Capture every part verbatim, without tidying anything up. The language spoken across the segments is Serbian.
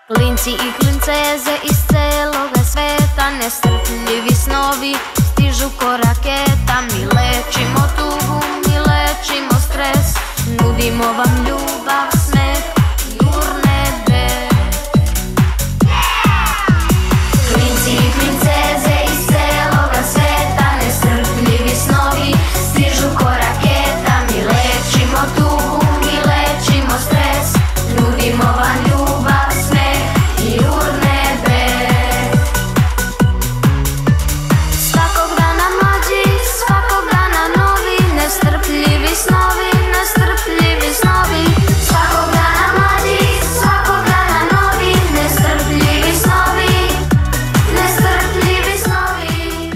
Klinci i klinceze iz celoga sveta, nestrpljivi snovi stižu ko raketa. Mi lečimo tugu, mi lečimo stres, nudimo vam ljubav, smeh i urnebe. Klinci i klinceze iz celoga sveta, nestrpljivi snovi stižu ko raketa. Mi lečimo tugu, mi lečimo stres, nudimo vam ljubav, smeh i urnebe. Svakog dana mlađi, svakog dana novi, nestrpljivi snovi, nestrpljivi snovi. Svakog dana mlađi, svakog dana novi, nestrpljivi snovi, nestrpljivi snovi.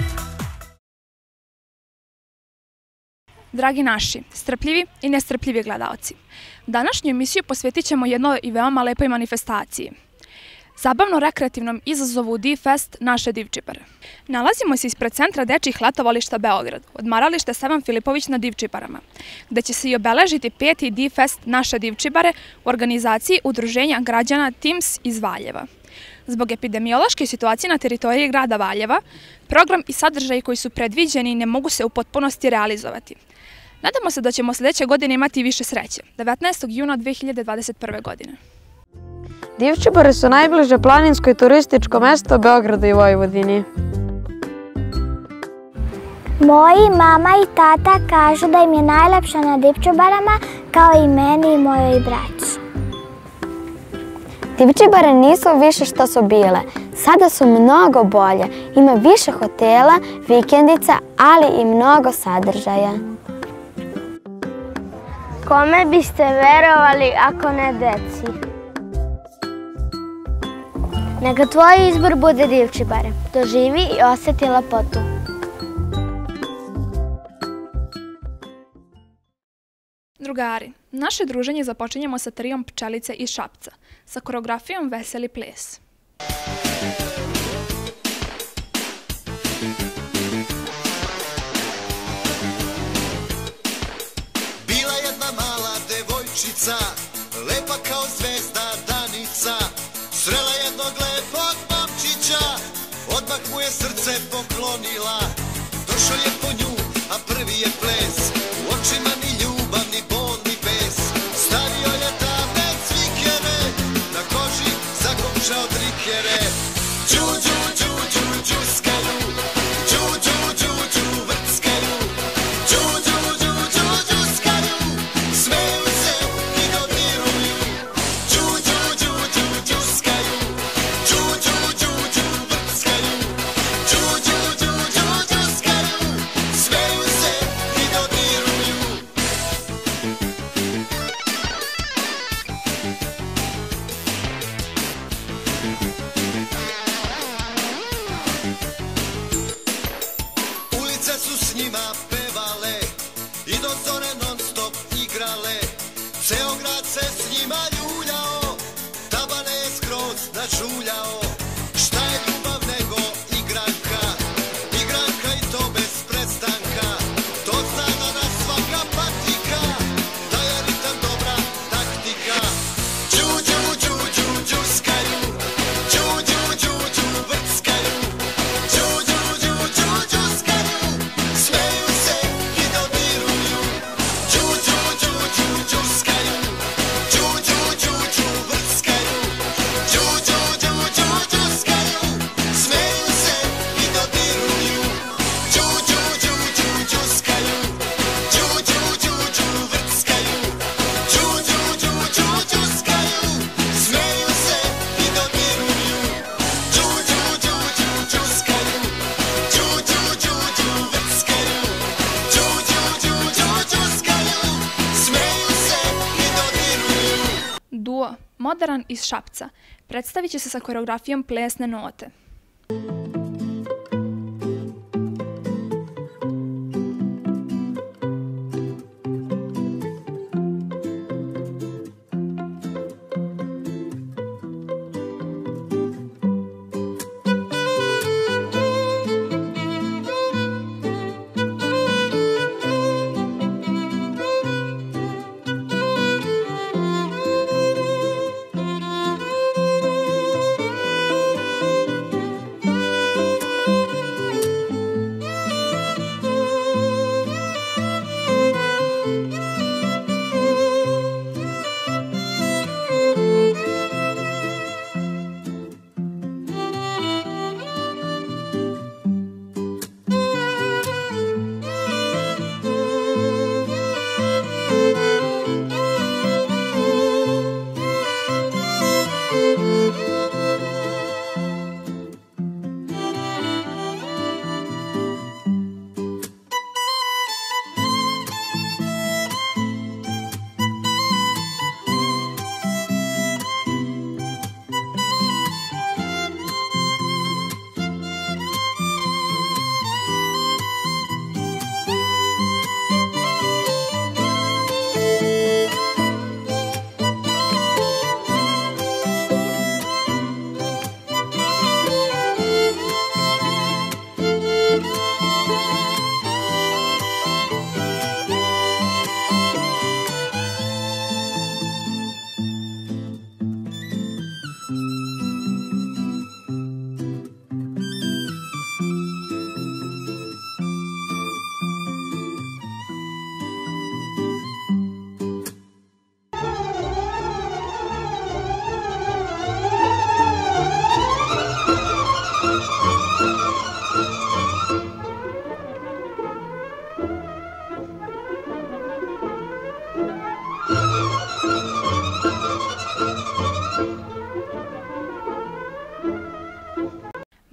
Dragi naši, strpljivi i nestrpljivi gledalci, današnju emisiju posvetit ćemo jednoj i veoma lepoj manifestaciji. Zabavno-rekreativnom izazovu D-Fest naše Divčibare. Nalazimo se ispred centra dečjih letovališta Beograd, odmaralište Stevan Filipović na Divčibarama, gde će se i obeležiti peti D-Fest naše Divčibare u organizaciji Udruženja građana Teams iz Valjeva. Zbog epidemiološke situacije na teritoriji grada Valjeva, program i sadržaji koji su predviđeni ne mogu se u potpunosti realizovati. Nadamo se da ćemo sljedeće godine imati više sreće, devetnaestog juna dve hiljade dvadeset prve. godine. Divčibare su najbliže planinsko i turističko mesto Beogradu i Vojvodini. Moji mama i tata kažu da im je najlepše na Divčibarama, kao i meni i mojoj braći. Divčibare nisu više što su bile. Sada su mnogo bolje. Ima više hotela, vikendica, ali i mnogo sadržaja. Kome biste verovali ako ne deci? Neka tvoj izbor bude Divčibare. Doživi i osjeti lepotu. Drugari, naše druženje započinjemo sa trijom Pčelice iz Šapca, sa koreografijom Veseli ples. Bila jedna mala devojčica, lepa kao zvezda Danica, srela jednog lepog momčića, odmah mu je srce poklonila. Došao je po nju, a prvi je ples, u očima ni ljubav, ni bol, ni bes. Stavio je tamne cvikere, na koži zakončao trikere. Đu, đu, đu, đu, đuskaju, đu, đu, đu, đu, vrckaju, đu, đu, đu, đu, đuskaju, smeju se i dodiruju. Đu, đu, đu, đu, đuskaju, đu, đu, đu, đu, vrckaju, đu, đu, đu, đu, đuskaju, smeju se i dodiruju. Ulice su s njima pevale i do zore non stop igrale. Ceo grad se s njima ljuljao, tabane je skroz načuljao. Šta je ljubav nego igranka, igranka i to bez prestanka. To zna da nas svaka patika, da je ritam dobra taktika. Đu, đu, đu, đu, đuskaju, đu, đu, đu, đu, vrckaju, đu, đu, đu, đu, đuskaju, smeju se i dodiruju. Đu, đu, đu, đu, đuskaju, đu, đu, đu, đu, vrckaju, đu, đu, đu, đu, đuskaju, smeju se i dodiruju. Đu, đu, đu, đu, đuskaju, đu, đu, đu, đu, vrckaju, đu, đu, đu, đu, đuskaju, smeju se i dodiruju. Đu, đu, đu, đu, đuskaju, đu, đu, đu, đu, vrckaju, đu, đu, đu, đu, đuskaju, smeju se i dodiruju. Duo Modern iz Šapca predstavit će se sa koreografijom plesne note. Thank you.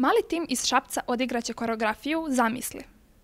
Mali tim iz Šapca odigraće koreografiju Zamisli.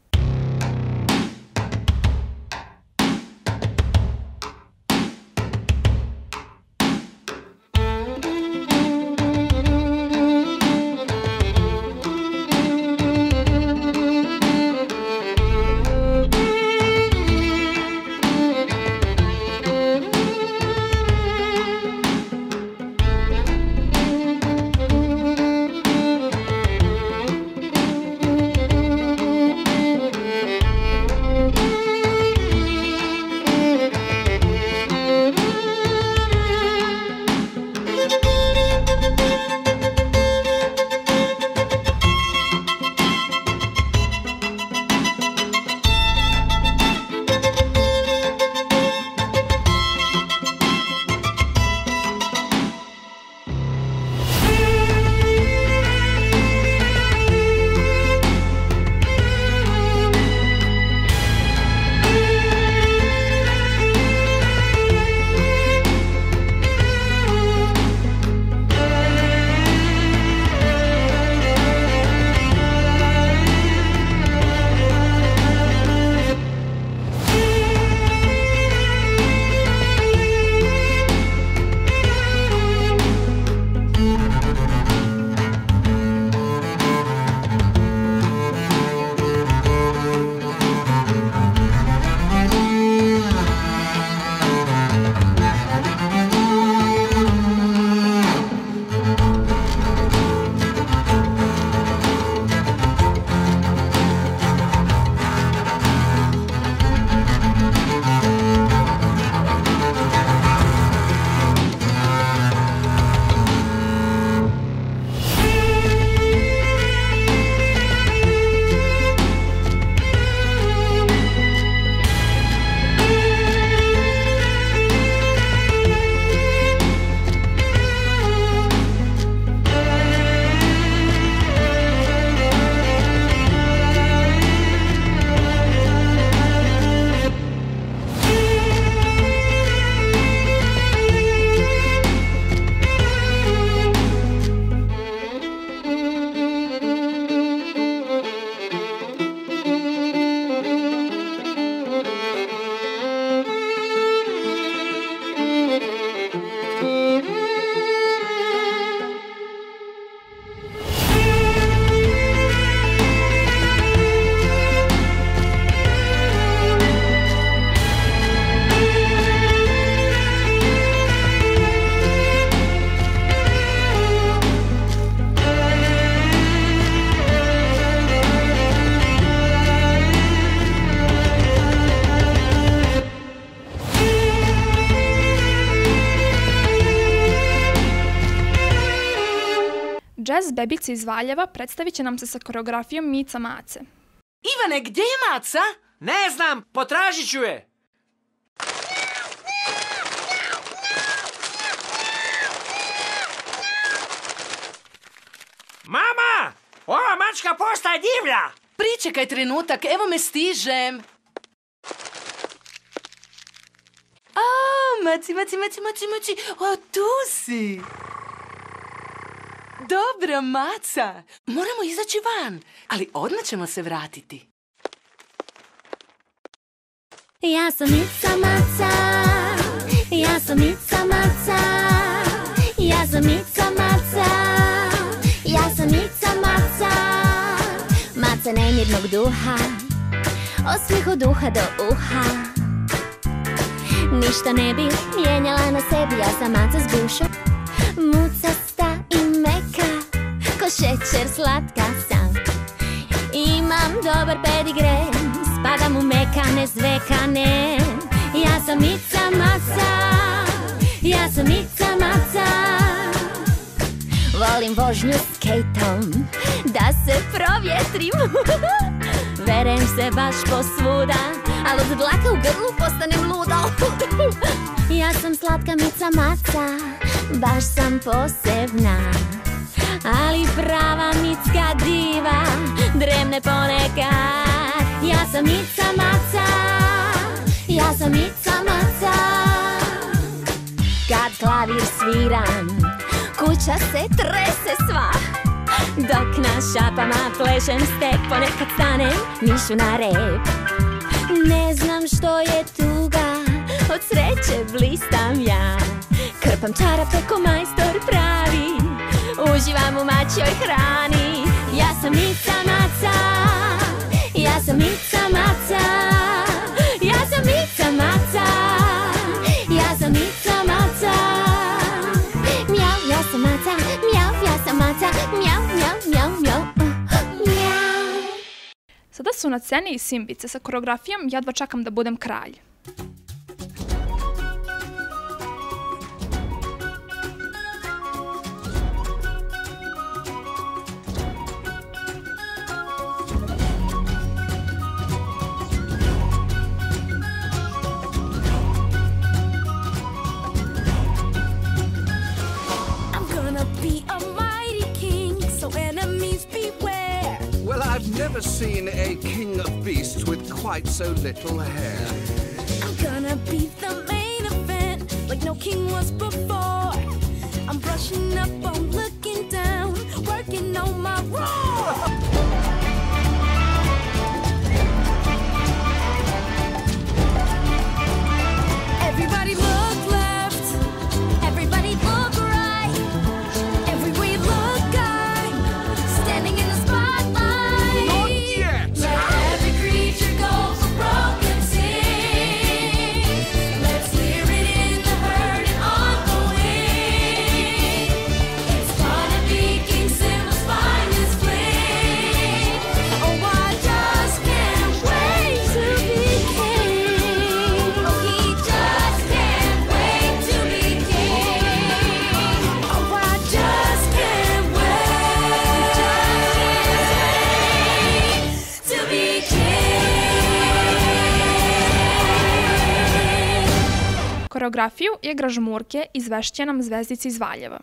Jazz bebice iz Valjeva predstavit će nam se sa koreografijom Mica Mace. Ivane, gdje je Maca? Ne znam, potražit ću je. Mama! Ova mačka postaje divlja! Pričekaj trenutak, evo me stižem. A, Maci, Maci, Maci, Maci, Maci, o, tu si. Dobra, Maca. Moramo izaći van, ali odmah ćemo se vratiti. Ja sam Mica Maca, ja sam Mica Maca, ja sam Mica Maca, ja sam Mica Maca. Maca nemirnog duha, od smijehu duha do uha. Ništa ne bi mijenjala na sebi, ja sam Maca s dušom. Mucasta i meka, ko šećer slatka sam. Imam dobar pedigre, spadam u mekane zvekane. Ja sam Mica Maca, ja sam Mica Maca. Volim vožnju skejtom, da se provjetrim. Verem se baš posvuda, al od dlaka u grlu postanem luda. Ja sam slatka Mica Maca, baš sam posebna, ali prava mitska diva dremne ponekad. Ja sam Mica Maca, ja sam Mica Maca. Kad klavir sviram, kuća se trese sva. Dok na šapama plešem step, ponekad stanem mišu na rep. Ne znam što je tuga, od sreće blistam ja. Krpam čarape ko majstor pravi, uživam u mačjoj hrani. Ja sam Mica Maca, ja sam Mica Maca, ja sam Mica Maca, ja sam Mica Maca. Mjau, ja sam Maca, mjau, ja sam Maca, mjau, mjau, mjau, mjau, mjau. Sada su na sceni i Simbice sa koreografijom Jedva čekam da budem kralj. I've never seen a king of beasts with quite so little hair. I'm gonna be the main event like no king was before. I'm brushing up on looking down, working on my roar. Everybody look left, everybody look right. Everywhere you look, I'm standing in the spotlight. Not yet! Let every creature go for broken sing. Let's hear it in the herd and on the wing. It's gonna be King Simba's finest fling. Oh, I just can't wait to be king. Oh, he just can't wait to be king. Oh, I just can't wait to be king. Koreografiju igra žmurke izvešće nam Zvezdica iz Valjeva.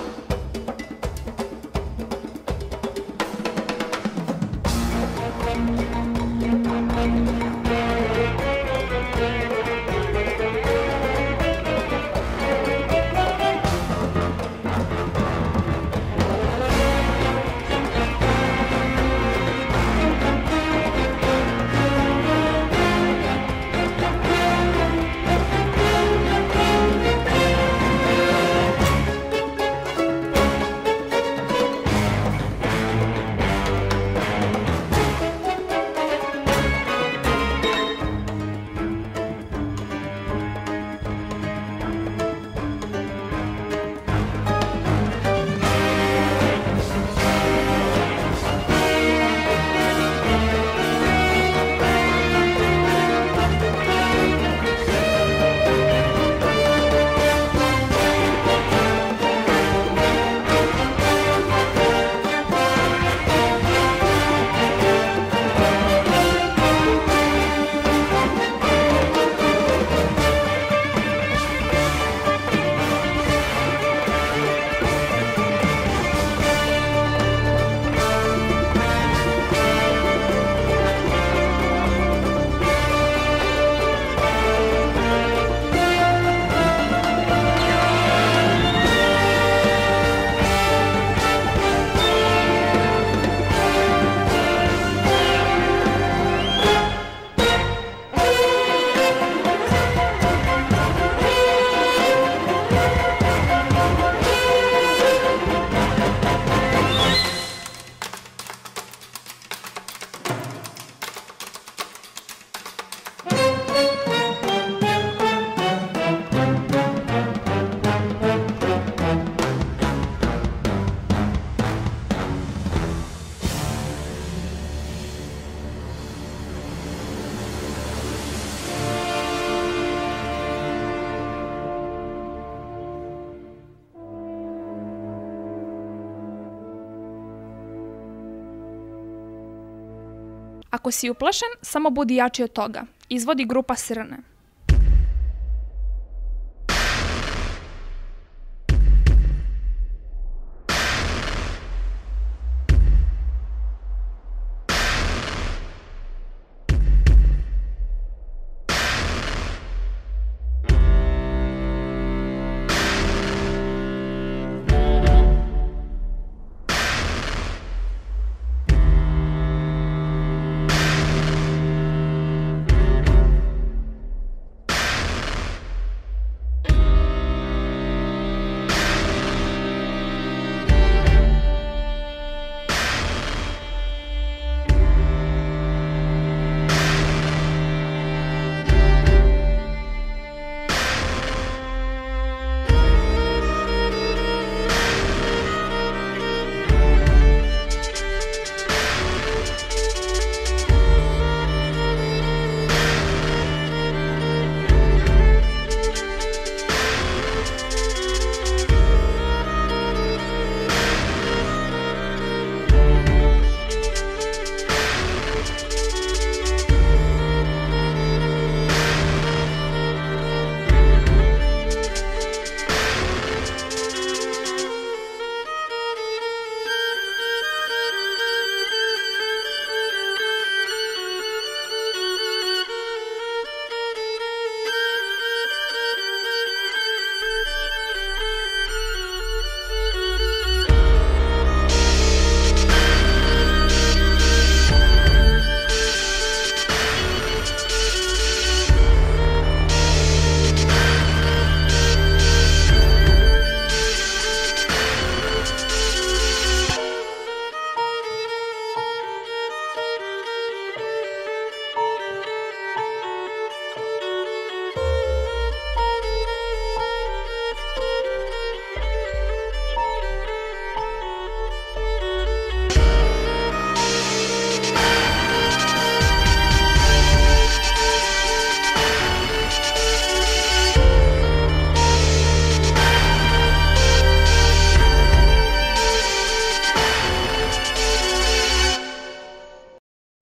Ako si uplašen, samo budi jači od toga. Izvodi grupa Srne.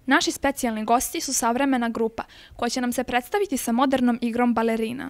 Naši specijalni gosti su savremena grupa koja će nam se predstaviti sa modernom igrom balerina.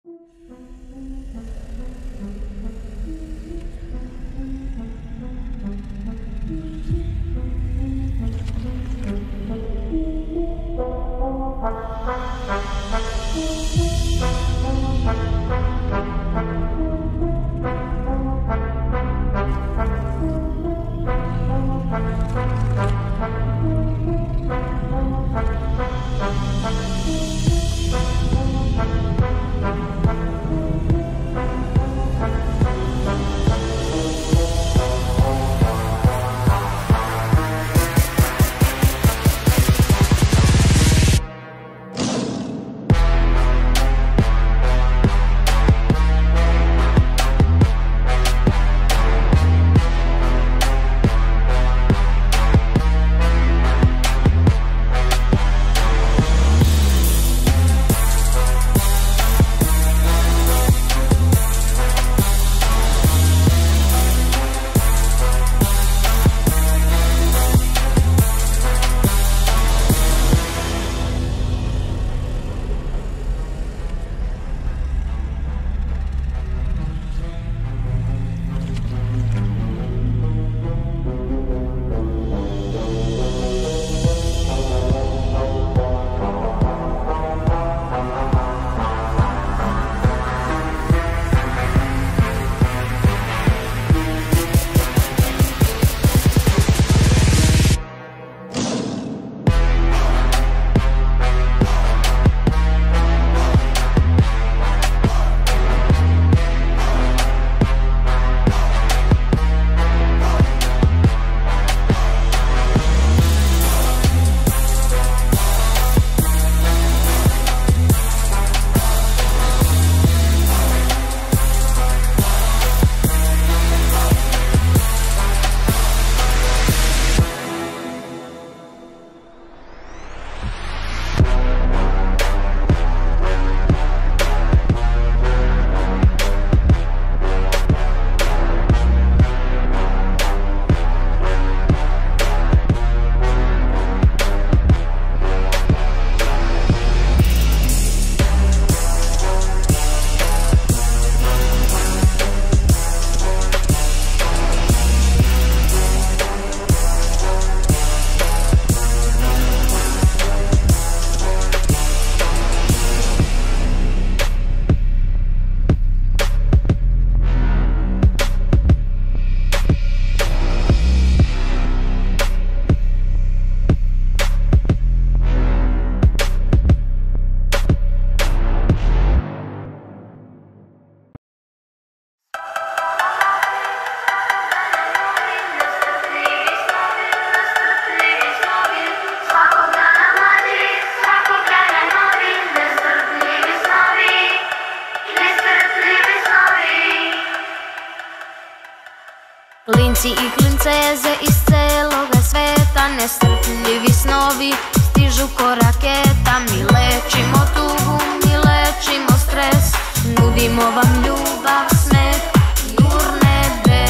Klinci i klinceze iz celoga sveta, nestrpljivi snovi stižu ko raketa. Mi lečimo tugu, mi lečimo stres, nudimo vam ljubav, smeh i urnebe.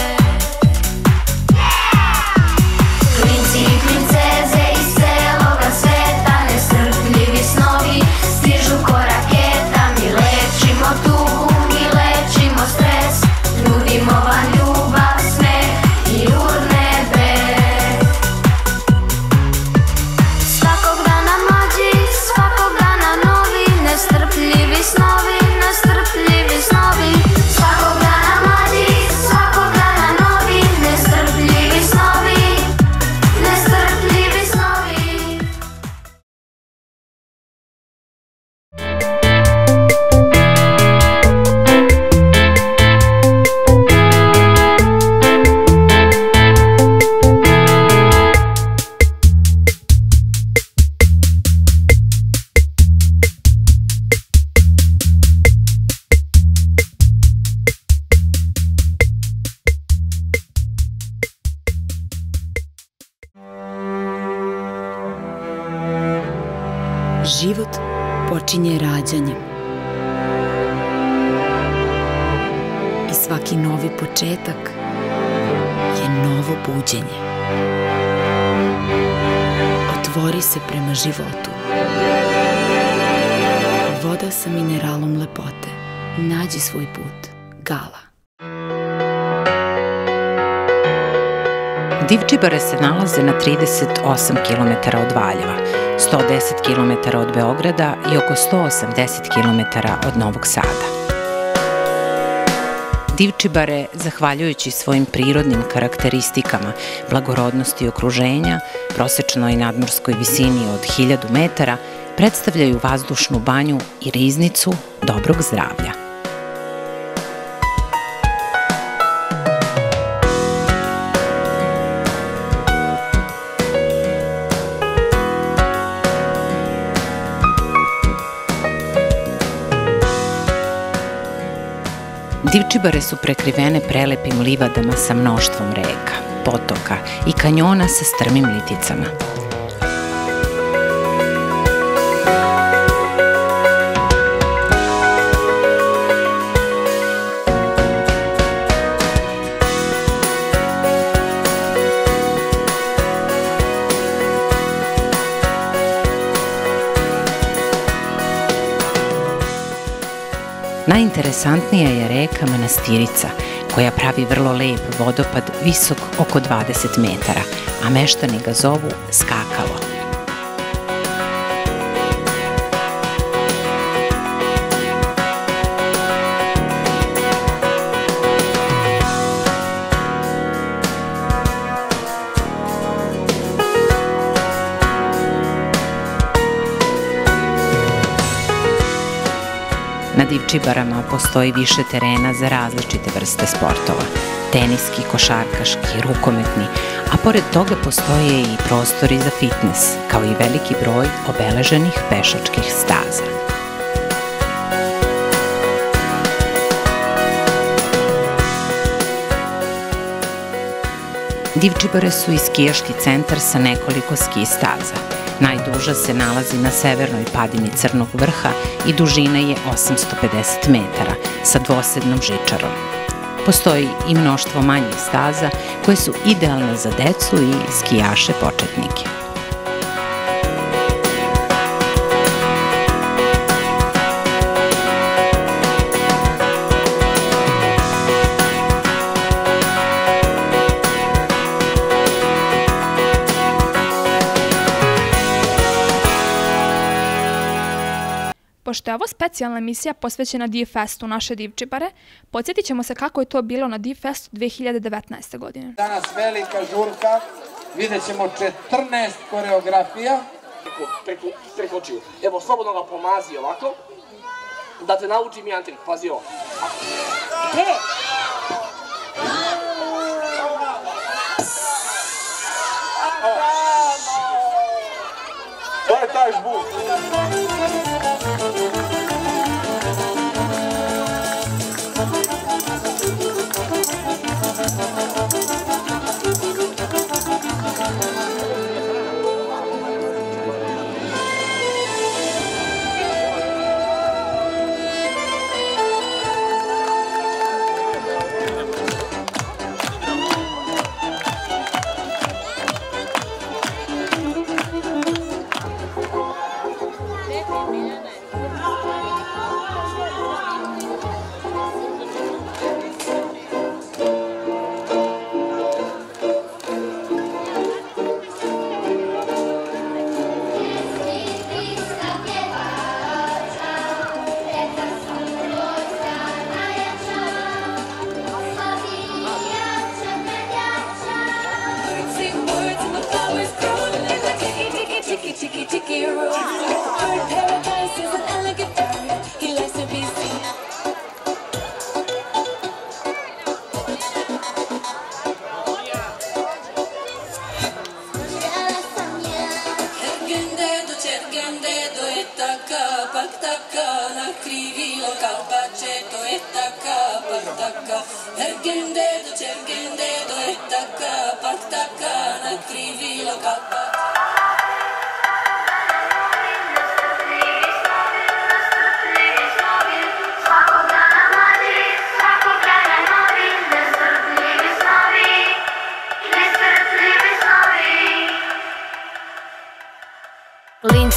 Klinci i klinceze iz celoga sveta, nestrpljivi snovi stižu ko raketa. Mi lečimo tugu, mi lečimo stres, nudimo vam ljubav, smeh i urnebe. Svakog dana mlađi, svakog dana novi, nestrpljivi snovi, nestrpljivi snovi. Svakog dana mlađi, svakog dana novi, nestrpljivi snovi, nestrpljivi snovi. Život počinje rađanjem i svaki novi početak je novo buđenje. otvori se prema životu. Voda sa mineralom lepote. Nađi svoj put. Gala. Divčibare se nalaze na trideset osam kilometara od Valjeva, sto deset kilometara od Beograda i oko sto osamdeset kilometara od Novog Sada. Divčibare, zahvaljujući svojim prirodnim karakteristikama, blagorodnosti okruženja, prosečnoj nadmorskoj visini od hiljadu metara, predstavljaju vazdušnu banju i riznicu dobrog zdravlja. Divčibare su prekrivene prelepim livadama sa mnoštvom reka, potoka i kanjona sa strmim liticama. Najinteresantnija je reka Manastirica, koja pravi vrlo lep vodopad visok oko dvadeset metara, a meštani ga zovu Skakalo. Na Divčibarama postoji više terena za različite vrste sportova, teniski, košarkaški, rukometni, a pored toga postoje i prostori za fitnes, kao i veliki broj obeleženih pešačkih staza. Divčibare su i skijaški centar sa nekoliko ski staza. Najduža se nalazi na severnoj padini Crnog vrha i dužina je osamsto pedeset metara sa dvosednom žičarom. Postoji i mnoštvo manjih staza koje su idealne za decu i skijaše početnike. Pošto je ovo specijalna emisija posvećena Divfestu naše Divčibare, podsjetit ćemo se kako je to bilo na Divfestu dve hiljade devetnaeste. godine. Danas velika žurka, vidjet ćemo četrnaest koreografija. Preko, preko očiju. Evo, slobodno ga pomazi ovako, da te naučim jedan trik, pazi ovo. He! To je taj žbuk.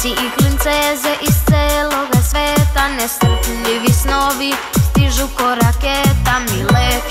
Klinci i klinceze iz celoga sveta, nestrpljivi snovi stižu ko raketa, mi letimo